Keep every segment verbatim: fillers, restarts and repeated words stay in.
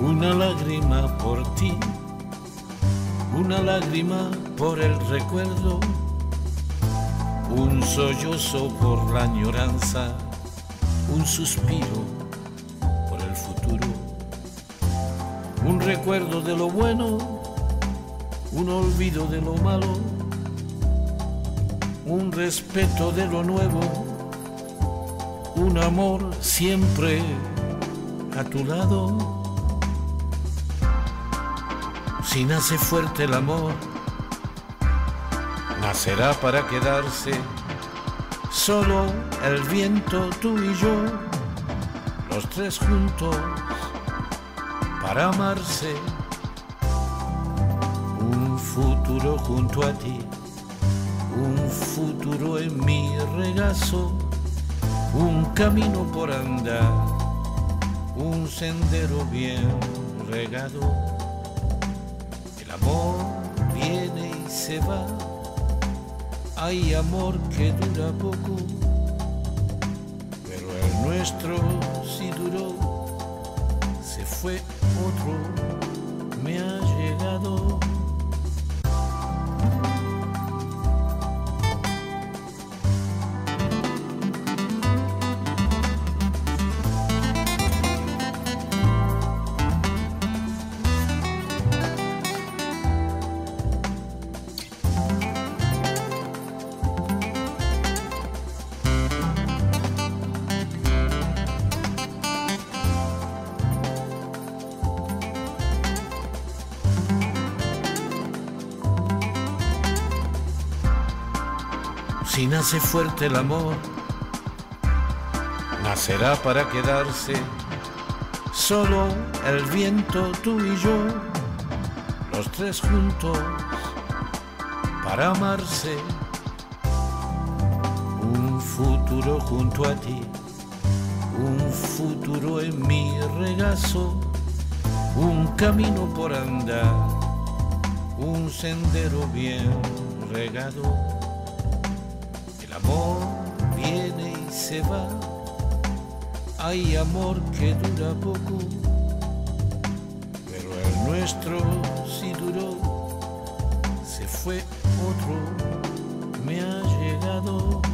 Una lágrima por ti, una lágrima por el recuerdo, un sollozo por la añoranza, un suspiro por el futuro, un recuerdo de lo bueno, un olvido de lo malo, un respeto de lo nuevo, un amor siempre a tu lado. Si nace fuerte el amor, nacerá para quedarse, solo el viento, tú y yo, los tres juntos, para amarse. Un futuro junto a ti, un futuro en mi regazo, un camino por andar, un sendero bien regado. El amor viene y se va, hay amor que dura poco, pero el nuestro sí duró, se fue otro, me ha llegado. Si nace fuerte el amor, nacerá para quedarse, solo el viento, tú y yo, los tres juntos, para amarse. Un futuro junto a ti, un futuro en mi regazo, un camino por andar, un sendero bien regado. El amor viene y se va, hay amor que dura poco, pero el nuestro sí duró, se fue otro, me ha llegado.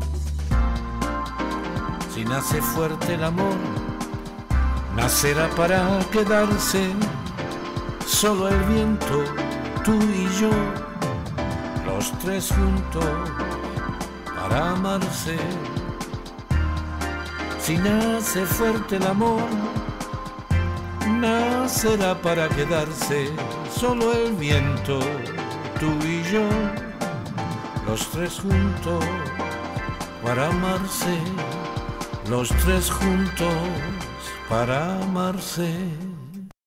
Si nace fuerte el amor, nacerá para quedarse, solo el viento, tú y yo, los tres juntos, para amarse. Si nace fuerte el amor, nacerá para quedarse, solo el viento, tú y yo, los tres juntos, para amarse, los tres juntos, para amarse.